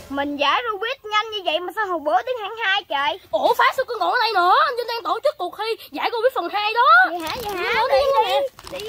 Mình giải Rubik nhanh như vậy mà sao hồi bữa tiếng hạng 2 trời? Ủa Phát sao cứ ngồi ở đây nữa? Anh Vinh đang tổ chức cuộc thi giải Rubik phần 2 đó. Vậy hả? Đi.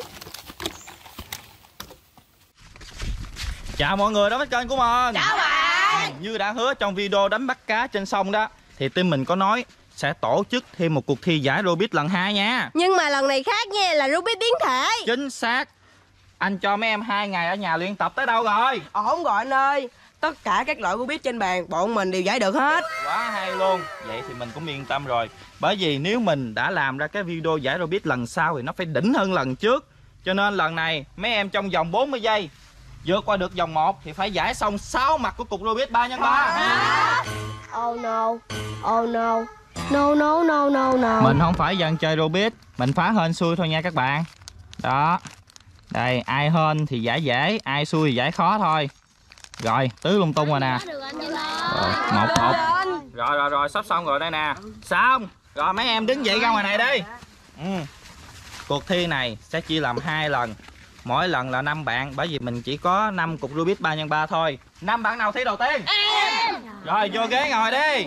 Chào mọi người đến với kênh của mình. Chào bạn. Như đã hứa trong video đánh bắt cá trên sông đó, thì team mình có nói sẽ tổ chức thêm một cuộc thi giải Rubik lần 2 nha. Nhưng mà lần này khác nha, là Rubik biến thể. Chính xác. Anh cho mấy em 2 ngày ở nhà luyện tập tới đâu rồi? Ổn rồi anh ơi. Tất cả các loại Rubik trên bàn bọn mình đều giải được hết. Quá hay luôn. Vậy thì mình cũng yên tâm rồi. Bởi vì nếu mình đã làm ra cái video giải Rubik lần sau thì nó phải đỉnh hơn lần trước. Cho nên lần này mấy em trong vòng 40 giây vượt qua được vòng 1 thì phải giải xong 6 mặt của cục Rubik 3x3. Oh no. Oh no. No. Mình không phải dân chơi Rubik, mình phá hên xui thôi nha các bạn. Đó. Đây, ai hên thì giải dễ, ai xui thì giải khó thôi. Rồi, tứ lung tung rồi nè. Rồi, 1-1. Rồi, sắp xong rồi đây nè. Xong. Rồi mấy em đứng dậy ra ngoài này đi. Cuộc thi này sẽ chia làm 2 lần. Mỗi lần là 5 bạn, bởi vì mình chỉ có 5 cục Rubik 3x3 thôi. 5 bạn nào thi đầu tiên? Em. Rồi vô ghế ngồi đi.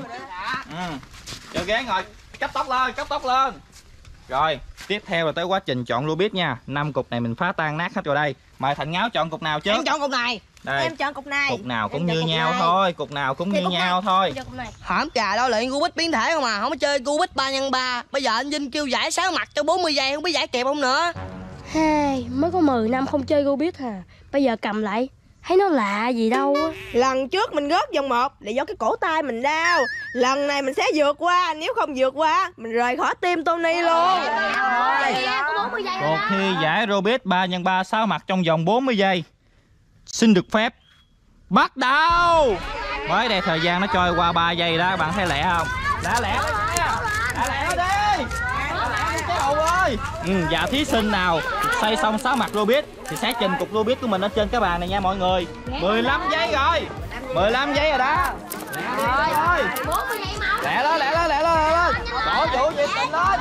Vô ghế ngồi, cấp tốc lên. Rồi, tiếp theo là tới quá trình chọn Rubik nha. 5 cục này mình phá tan nát hết rồi đây. Mời Thành Ngáo chọn cục nào trước? Em chọn cục này. Đây. Em chọn cục này. Cục nào cũng như nhau thôi, cục nào cũng như nhau thôi. Hổm trà đâu luyện Rubik biến thể không à, không có chơi Rubik 3x3. Bây giờ anh Vinh kêu giải 6 mặt cho 40 giây, không biết giải kịp không nữa. Hey, mới có 10 năm không chơi Rubik à. Bây giờ cầm lại thấy nó lạ gì đâu á. Lần trước mình rớt vòng 1 là do cái cổ tay mình đau. Lần này mình sẽ vượt qua, nếu không vượt qua mình rời khỏi team Tony luôn. Cuộc thi giải Rubik 3x3 6 mặt trong vòng 40 giây xin được phép bắt đầu. Mới đây thời gian nó trôi qua 3 giây đó, bạn thấy lẹ không? Lẹ nó đi. Cái hầu ơi. Và thí sinh nào xoay xong 6 mặt Rubik thì sẽ trình cục Rubik của mình ở trên cái bàn này nha mọi người. 15 giây rồi. 15 giây rồi đó. Lẹ lên. Đổ vụ nhiệt tình lên.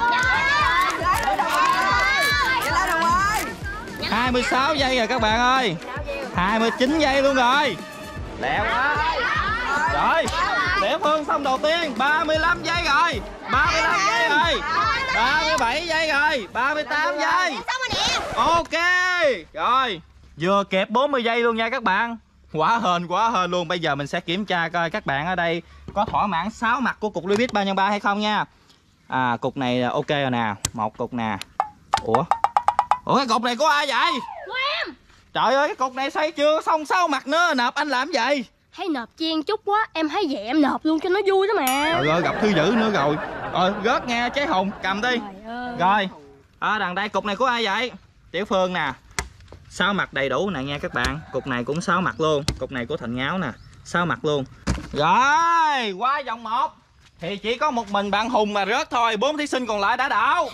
26 giây rồi các bạn ơi. 29 giây luôn rồi. Lẹ quá. Rồi, Tiểu Phương xong đầu tiên. 35 giây rồi. 35 giây rồi. 37 giây rồi. 38 giây. Ok. Rồi, vừa kịp 40 giây luôn nha các bạn. Quá hên luôn. Bây giờ mình sẽ kiểm tra coi các bạn ở đây có thỏa mãn 6 mặt của cục Rubik 3x3 hay không nha. Cục này là ok rồi nè. Một cục nè. Ủa cái cục này của ai vậy? Của em. Trời ơi, cái cục này xây chưa xong 6 mặt nữa. Nộp anh làm gì? Thấy nộp chiên chút quá, em thấy vậy em nộp luôn cho nó vui đó mà. Trời ơi, gặp thư dữ nữa rồi. Rồi, rớt nghe Trái Hùng, cầm đi. Rồi, đằng đây cục này của ai vậy? Tiểu Phương nè. 6 mặt đầy đủ nè nha các bạn. Cục này cũng 6 mặt luôn. Cục này của Thành Ngáo nè, 6 mặt luôn. Rồi, qua vòng 1 thì chỉ có một mình bạn Hùng mà rớt thôi. 4 thí sinh còn lại đã đậu.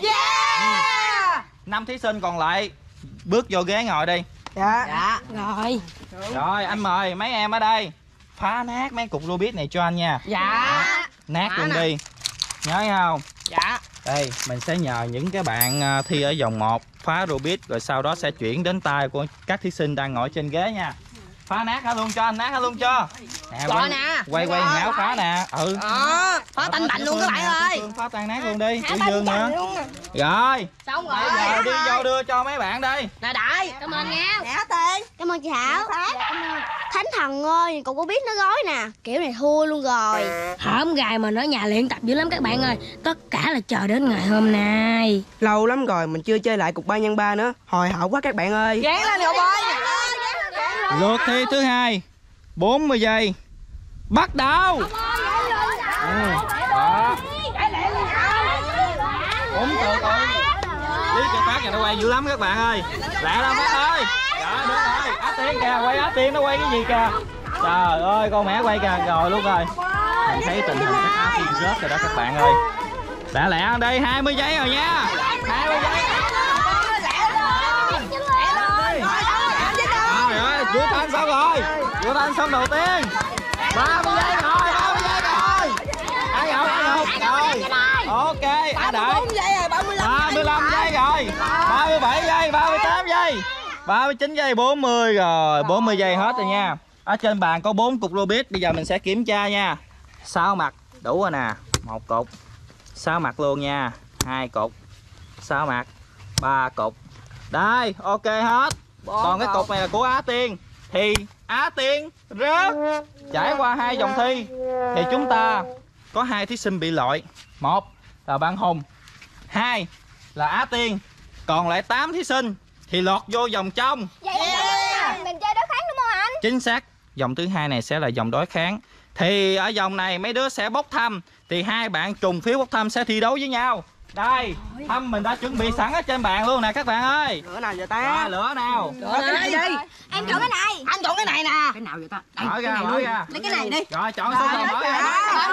5 thí sinh còn lại bước vô ghế ngồi đi. Dạ. Rồi, anh mời mấy em ở đây phá nát mấy cục Rubik này cho anh nha. Dạ. Nát luôn đi. Nhớ không? Dạ. Đây, mình sẽ nhờ những cái bạn thi ở vòng 1 phá Rubik, rồi sau đó sẽ chuyển đến tay của các thí sinh đang ngồi trên ghế nha. Phá nát hả luôn cho anh, nát hả luôn cho. Nè, quay Ngáo phá nè. Phá tanh bành luôn các bạn ơi. Phá tan nát luôn đi. Tiểu Dương nữa. Rồi. Xong rồi. Bây giờ đi vô đưa cho mấy bạn đi. Nè Đại. cảm ơn Ngáo. Nè Tiên. Cảm ơn chị Thảo. Thánh thần ơi, cục Rubik nó gói nè. Kiểu này thua luôn rồi. Hổm gài mà nó nhà luyện tập dữ lắm các bạn ơi. Tất cả là chờ đến ngày hôm nay. Lâu lắm rồi mình chưa chơi lại cục 3x3 nữa. Hồi hộp quá các bạn ơi. Gán lên cậu ơi. Lượt thi thứ 2. 40 giây. Bắt đầu. Đó. Uống từ từ. Lý cái Phát này nó quay dữ lắm các bạn ơi. Lẹ lên Phát ơi. Rồi được rồi. Á Tiên kìa, quay Á Tiên nó quay cái gì kìa. Trời ơi, con mẹ quay kìa, rồi luôn rồi. Mình thấy tình hình các Á Tiên rớt rồi đó các bạn ơi. Lẹ đi, 20 giây rồi nha. 20 giây. Trời ơi, Vũ Thanh xong rồi. Vũ Thanh xong đầu tiên. 30 giây rồi, 30 giây rồi. Ai ngọc. Rồi. Ok, Đợi. 34 giây rồi, 35 giây rồi. 37 giây, 38 giây. 39 giây, 40 rồi. 40 giây hết rồi nha. Ở trên bàn có 4 cục Rubik. Bây giờ mình sẽ kiểm tra nha. 6 mặt đủ rồi nè. 1 cục. 6 mặt luôn nha. 2 cục. 6 mặt. 3 cục. Đây, ok hết. Còn cái cục này là của Á Tiên. Thì Á Tiên rớt. Trải qua 2 vòng thi thì chúng ta có 2 thí sinh bị loại. 1 là bạn Hùng, 2 là Á Tiên. Còn lại 8 thí sinh thì lọt vô vòng trong. Vậy mình chơi đối kháng đúng không anh? Chính xác. Vòng thứ 2 này sẽ là vòng đối kháng. Thì ở vòng này mấy đứa sẽ bốc thăm. Thì 2 bạn trùng phiếu bốc thăm sẽ thi đấu với nhau. Đây, thăm mình đã chuẩn bị sẵn ở trên bàn luôn nè các bạn ơi. Lửa nào vậy ta? Rồi, lửa nào? Cái gì? Em chọn cái này. Anh chọn cái này nè. Cái nào vậy ta? Mở ra, mở ra. Lấy cái này đi. Rồi, chọn số nào mở ra.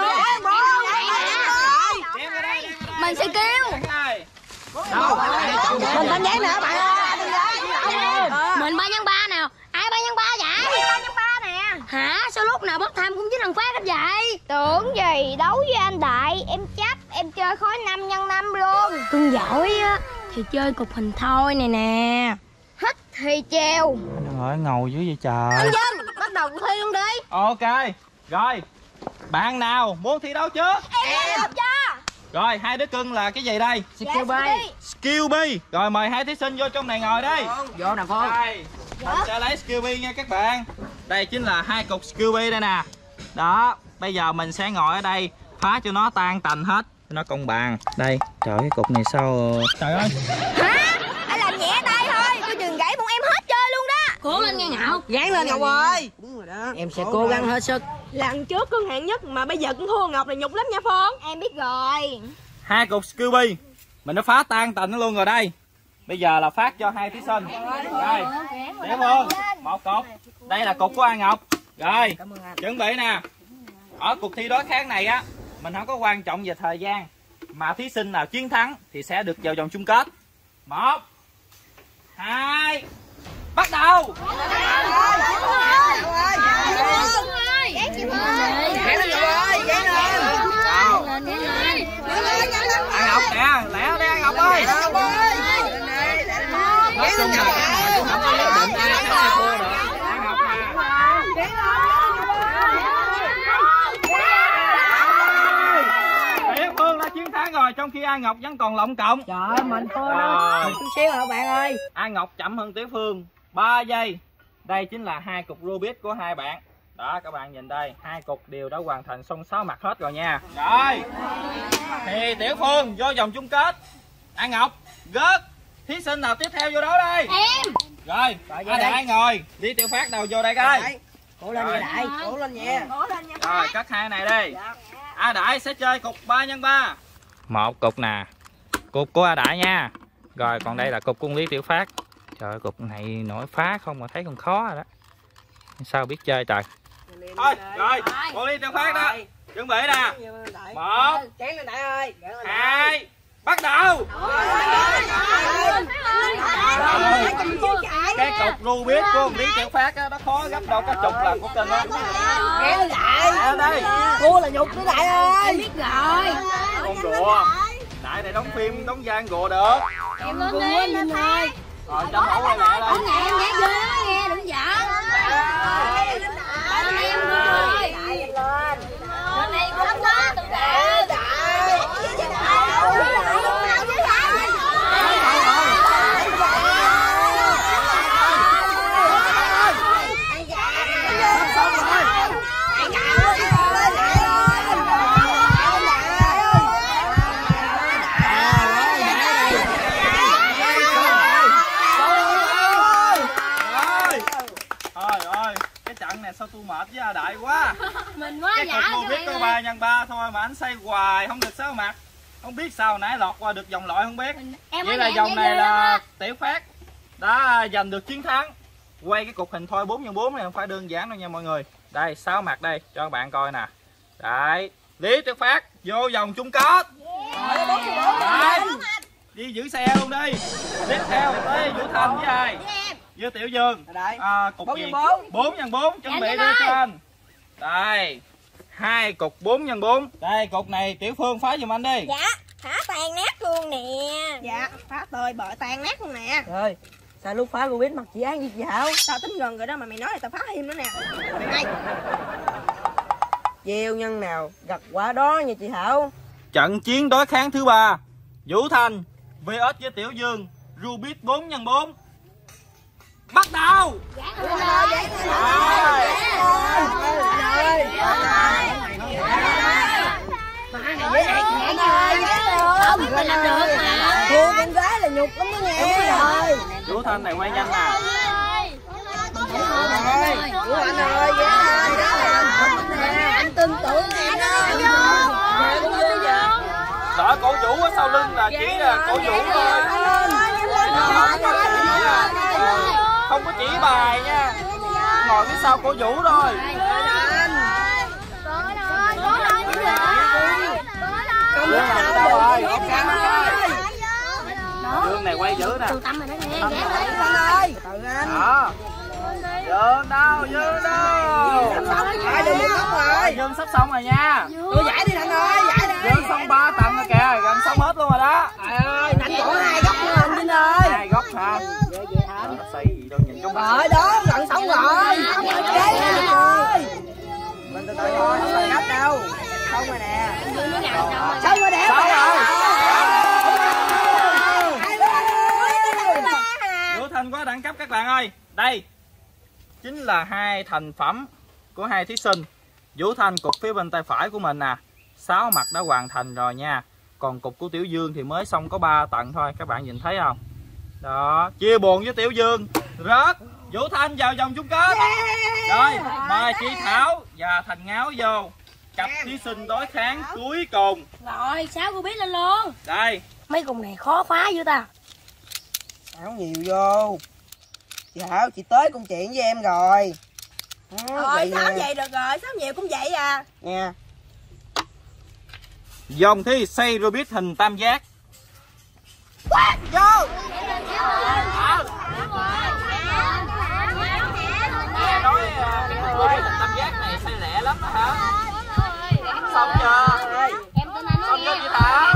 Đem ra đây, Mình sẽ kêu. Đâu? Mình đánh giấy nữa bạn ơi. Mình 3x3 nào. Ai 3x3 vậy? 3x3 nè. Hả? Sao lúc nào bốc thăm cũng chỉ lần phát hết vậy? Tưởng gì đấu với anh Đại. Em chấp em chơi khối 5x5 luôn. Cưng giỏi á thì chơi cục hình thôi này nè. Hít thì treo. Anh hỏi ngầu dữ vậy trời. Anh Vinh, bắt đầu cuộc thi luôn đi. Ok. Rồi. Bạn nào muốn thi đấu trước? Em cho. Rồi, 2 đứa cưng là cái gì đây? Skill bay. Skill bee. Rồi mời 2 thí sinh vô trong này ngồi đi. Vô nè Phong. Đây, mình sẽ lấy skill bee nha các bạn. Đây chính là 2 cục skill bee đây nè. Đó, bây giờ mình sẽ ngồi ở đây phá cho nó tan tành hết, cho nó công bằng. Đây, trời cái cục này sao? Trời ơi. Hả? Anh làm nhẹ tay thôi, coi chừng gãy bọn em hết chơi luôn đó. Cố lên nghe Ngọc. Gán lên Ngọc ơi. Đúng rồi đó. Em sẽ cố gắng hết sức. Lần trước cưng hạng nhất mà bây giờ cũng thua Ngọc này nhục lắm nha Phong. Em biết rồi. 2 cục skill bee. Mình đã phá tan tành nó luôn rồi đây. Bây giờ là phát cho 2 thí sinh. Rồi, Tiểu Phương, 1 cục. Đây là cục của An Ngọc. Rồi, chuẩn bị nè. Ở cuộc thi đối kháng này á, mình không có quan trọng về thời gian, mà thí sinh nào chiến thắng thì sẽ được vào vòng chung kết. 1 2 bắt đầu. An Ngọc nè, lẹ đi An Ngọc ơi. Nói chung là cái này cũng không có nhất định ai thua được. An Ngọc nè. Tiểu Phương đã chiến thắng rồi, trong khi An Ngọc vẫn còn lộng cộng. Trời ơi, mình thua đâu. Mình chút xíu hả bạn ơi. An Ngọc chậm hơn Tiểu Phương 3 giây. Đây chính là 2 cục Rubik của 2 bạn. Đó các bạn nhìn đây, 2 cục đều đã hoàn thành xong 6 mặt hết rồi nha. Rồi. Thì Tiểu Phương vô vòng chung kết. An Ngọc gớt. Thí sinh nào tiếp theo vô đó đây? Em. Rồi, Á Đại ngồi. Lý Tiểu Phát đầu vô đây coi. Cố lên nha Đại. Cố lên nha. Rồi, cắt 2 này đi. Á Đại sẽ chơi cục 3x3. 1 cục nè. Cục của Á Đại nha. Rồi, còn đây là cục của Lý Tiểu Phát. Trời ơi, cục này nổi phá không mà thấy còn khó rồi đó. Sao biết chơi trời. Thôi, rồi, con Lý Tiểu Phát đó. Chuẩn bị nè. 1 Chén lên Đại ơi. 2 bắt đầu. Cái cục Rubik của Lý Tiểu Phát á, nó khó gấp đâu cái chục lần của kênh đó. Chén Đại. Đây. Thua là nhục với Đại ơi. Em biết rồi. Con rùa. Đại này đóng phim đóng gian rùa được. Em lên đi lên thôi. Rồi tranh thủ quay lại đây. Nghe em nhát ghê đó nghe, đừng giỡn. Lên em rồi. Lên đây không có tự đại. Sao tôi mệt với Đại quá. Mình quá cái giả cục Rubik có 3x3 thôi mà anh xây hoài không được 6 mặt. Không biết sao nãy lọt qua được vòng loại không biết. Vậy là vòng này là Tiểu Phát đã giành được chiến thắng. Quay cái cục hình thôi 4x4 này không phải đơn giản đâu nha mọi người. Đây 6 mặt đây cho các bạn coi nè. Đấy, Lý Tiểu Phát vô vòng chung kết. Đấy. Đi giữ xe luôn đi. Tiếp theo tới Vũ Thành với ai? Với Tiểu Dương. Cục 4x4 chuẩn bị đưa cho anh. Đây 2 cục 4x4. Đây cục này Tiểu Phương phá giùm anh đi. Dạ, phá tan nát luôn nè. Dạ, phá tơi bợ tan nát luôn nè. Rồi, Sao lúc phá Rubik mặt chị An gì chị Hảo? Tao tính gần rồi đó mà mày nói là tao phá thêm nữa nè. Mày gieo nhân nào gặt quả đó nha chị Hảo. Trận chiến đối kháng thứ 3, Vũ Thành vs với Tiểu Dương, Rubik 4x4. Bắt đầu. Không, mình làm được mà. Thua con gái là nhục lắm đó nghe. Vũ Thành này quay nhanh nè. Vũ Thành ơi, anh tin tưởng em đó. Đó, cổ Vũ ở sau lưng là chỉ là cổ Vũ thôi. Không có chỉ bài nha. Ngồi phía sau cổ Vũ thôi. Dương này quay giữ nè. Đó. Dương đâu, Dương đâu. Dương sắp xong rồi nha. Tôi giải đi Thành ơi, giải đi. Dương xong 3 tầng rồi kìa, gần xong hết luôn rồi đó. Trời ơi, Thành cổ 2 góc nữa anh Vinh ơi. 2 góc hả? Xây gì đâu nhìn trong Rồi đó, gần xong rồi. Mình từ từ thôi, không cần gấp đâu. Xong rồi nè. Xong rồi nè. Xong rồi. Vũ Thành quá đẳng cấp các bạn ơi. Đây chính là 2 thành phẩm của 2 thí sinh. Vũ Thành cục phía bên tay phải của mình nè, 6 mặt đã hoàn thành rồi nha. Còn cục của Tiểu Dương thì mới xong có 3 tầng thôi, các bạn nhìn thấy không? Đó, chia buồn với Tiểu Dương. Rớt Vũ Thành vào vòng chung kết. Rồi, mời chị Thảo và Thành Ngáo vô cặp thí sinh đối kháng cuối cùng. Rồi, 6 cô biết lên luôn. Đây, Mấy cùng này khó phá dữ ta. Áo nhiều vô. Chị Hảo, chị tới công chuyện với em rồi. Rồi, sao vậy được rồi, sao nhiều cũng vậy à. Nha. vòng thi xây Rubik hình tam giác. Vô. Nghe nói cái hình tam giác này xây lẹ lắm đó hả? Xong chưa? Xong chưa chị Thảo?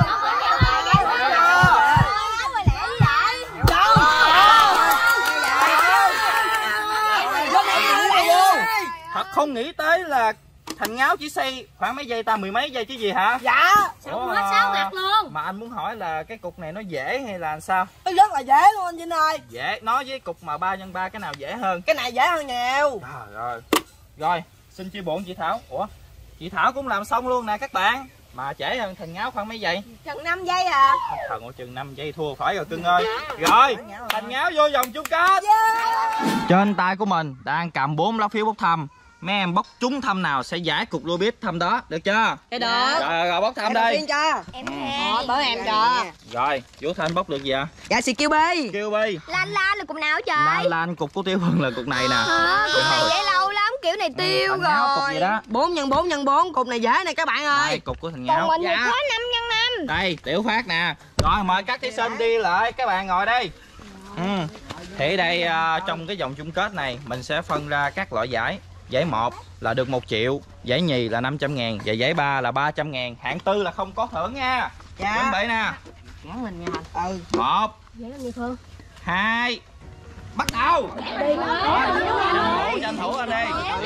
Thật không nghĩ tới là Thành Ngáo chỉ xây khoảng mấy giây ta, 10 mấy giây chứ gì hả? Dạ. Xong hết 6 mặt luôn. Mà anh muốn hỏi là cái cục này nó dễ hay là sao? Nó rất là dễ luôn anh Vinh ơi. Dễ, nói với cục mà 3x3 cái nào dễ hơn? Cái này dễ hơn nhiều. Rồi. Rồi, xin chia buồn chị Thảo. Ủa, chị Thảo cũng làm xong luôn nè các bạn. Mà trễ hơn Thành Ngáo khoảng mấy giây? Chừng 5 giây à. Thần ơi, chừng 5 giây thua phải rồi cưng ơi. Rồi, Thành Ngáo vô vòng chung kết. Trên tay của mình đang cầm 4 lá phiếu bốc thăm. Mấy em bốc trúng thăm nào sẽ giải cục Rubik thăm đó, được chưa? Cái đó. Rồi bốc thăm Em đi. đầu tiên cho. Em Bởi em cho. Rồi, Vũ Thanh bốc được gì ạ? Dạ xì kêu bi. Kêu bi. Lan là cục nào trời? Lan cục của Tiêu Vân là cục này nè. Cục này dễ lâu lắm, kiểu này tiêu Thành Ngáo cục rồi. gì đó. 4x4x4, cục này dễ nè các bạn ơi. Đây, cục của Thành Còn Ngáo. mình thì khó 5x5. Đây, Tiểu Phát nè. Rồi, mời các thí sinh đi lại, các bạn ngồi đây. Thì đây trong cái vòng chung kết này mình sẽ phân ra các loại giải. Giải 1 là được 1 triệu, giải nhì là 500.000 và giải 3 là 300.000. Hạng tư là không có thưởng nha. Dạ. Chuẩn bị nè. Gắn mình nha. 1 Vậy làm gì Phương? 2 bắt đầu. Rồi, tranh thủ anh đi.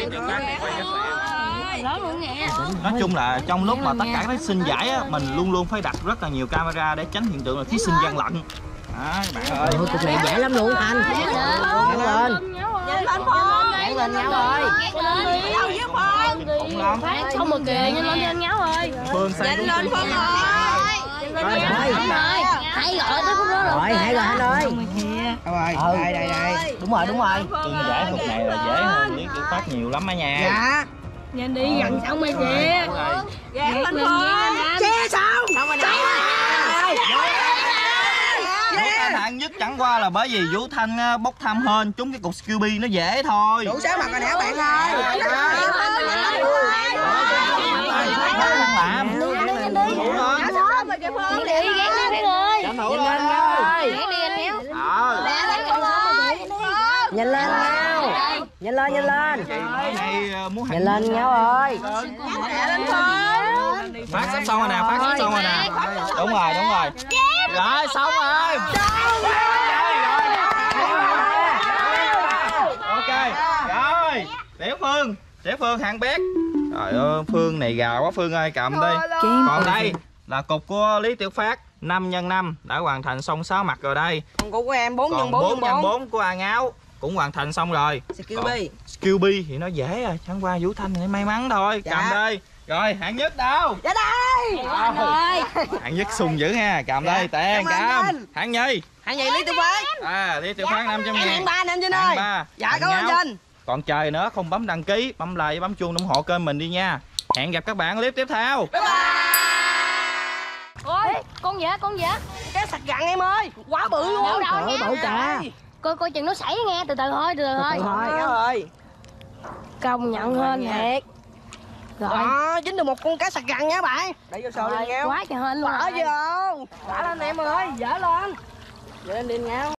Lớn luôn nè. Nói chung là trong lúc mà tất cả các thí sinh giải á, mình luôn luôn phải đặt rất là nhiều camera để tránh hiện tượng là thí sinh gian lận. Các bạn ơi. Cục này dễ lắm luôn Thành. Nhanh lên. Nhanh lên Phong. Nhanh lên Ngáo ơi. Cũng lắm. Phát xong rồi kìa, nhanh lên đi anh Ngáo ơi. Phương xây Nhanh lên Phong ơi. Nhanh lên Ngáo ơi. Hãy gọi tới khúc đó rồi. Hãy gọi anh ơi. Đâu rồi? Đây. Đúng rồi. Cưng giải cục này là dễ hơn Lý Kiểu Phát nhiều lắm á nha. Dạ. Nhanh đi, gần xong rồi kìa. Gán lên Phong. Xe xong. Xong rồi nè. Căng thẳng nhất chẳng qua là bởi vì Vũ Thanh bốc thăm hơn trúng cái cục Scooby nó dễ thôi. Đủ 6 mặt rồi nè các bạn ơi. Làm. Đủ rồi. Tranh thủ lên ơi. Nhanh lên Ngáo. Nhanh lên. Muốn Nhanh lên Ngáo ơi. Phát sắp xong rồi nè, Phát sắp xong rồi nè. Đúng rồi. Rồi xong rồi. để Phương hạng biết. Trời ơi, Phương này gà quá Phương ơi, cầm đi. Còn đây là cục của Lý Tiểu Phát 5 x 5 đã hoàn thành xong 6 mặt rồi đây. Còn cục của em 4 x 4 4 x 4 của A Ngáo cũng hoàn thành xong rồi. Skillby thì nó dễ rồi, chẳng qua Vũ Thanh này may mắn thôi. Dạ. Cầm đi. Rồi hạng nhất đâu? Dạ đây. Hạng nhất sung dữ ha, cầm đây tiền cầm. Hạng nhì. Hạng nhì Lý Tiểu Phát. Lý Tiểu Phát 500 Em ngàn. hạng 3 nè anh Vinh ơi. Dạ cảm ơn Vinh. Còn trời nữa, không bấm đăng ký, bấm like, bấm chuông ủng hộ kênh mình đi nha. Hẹn gặp các bạn ở clip tiếp theo. Bye bye. Ôi, con gì á? Cái sặc gặn em ơi, quá bự luôn. Đâu nha. Bự kìa. Coi chừng nó xảy nghe, từ từ thôi. Rồi. Công nhận hên thiệt. Rồi. Đó, dính được một con cá sặc gặn nha bạn. Để vô sò đi Ngáo. Quá trời hên luôn. Bỏ vô. Đã lên em ơi, dở lên. Dở lên đi Ngáo.